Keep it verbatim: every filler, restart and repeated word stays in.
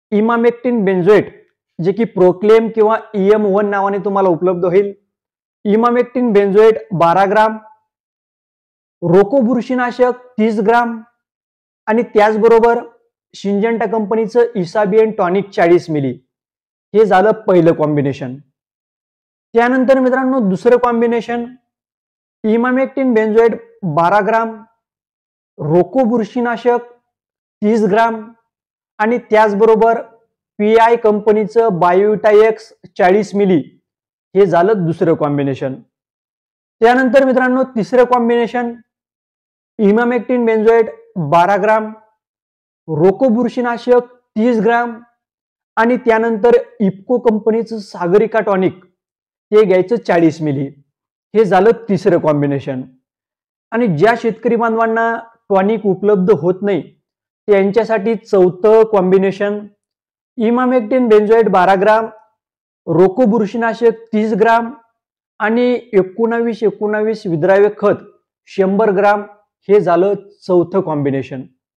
Emamectin benzoate जे की proclaim किंवा ईएम वन नावाने तुम्हाला उपलब्ध होईल। इमामेक्टिन बेन्झोएट बारा ग्राम, रोको बुरशीनाशक तीस ग्राम आणि त्याचबरोबर सिंजेंटा कंपनीचं इसाबियन टॉनिक चाळीस मिली। हे झालं पहिलं कॉम्बिनेशन। त्यानंतर मित्रांनो दुसरं कॉम्बिनेशन इमामेक्टिन बेन्झोएट बारा ग्राम, रोको बुरशीनाशक तीस ग्राम आणि त्याचबरोबर पी आय कंपनीचं बायोटाएक्स चाळीस मिली। हे झालं दुसरं कॉम्बिनेशन। त्यानंतर मित्रांनो तिसरं कॉम्बिनेशन इमामेक्टिन बेन्झोएट बारा ग्राम, रोको बुरशीनाशक तीस ग्राम आणि त्यानंतर इफ्को कंपनीचं सागरिका टॉनिक हे घ्यायचं चाळीस मिली। हे झालं तिसरं कॉम्बिनेशन। आणि ज्या शेतकरी बांधवांना टॉनिक उपलब्ध होत नाही त्यांच्यासाठी चौथं कॉम्बिनेशन इमामेक्टिन बेन्झोएट बारा ग्राम, रोको बुरशीनाशक तीस ग्राम आणि एकोणावीस एकोणावीस विद्राव्य खत शंभर ग्राम। हे झालं चौथं कॉम्बिनेशन।